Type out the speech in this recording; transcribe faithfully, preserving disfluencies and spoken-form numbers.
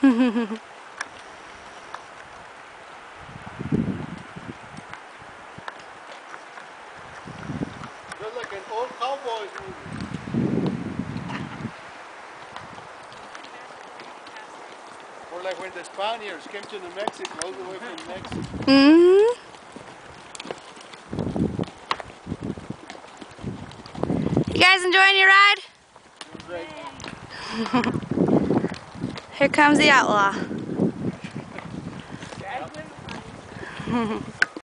Just like an old cowboys movie. Or like when the Spaniards came to New Mexico, all the way from Mexico. Mm-hmm. You guys enjoying your ride? Great. Here comes the outlaw. Yep.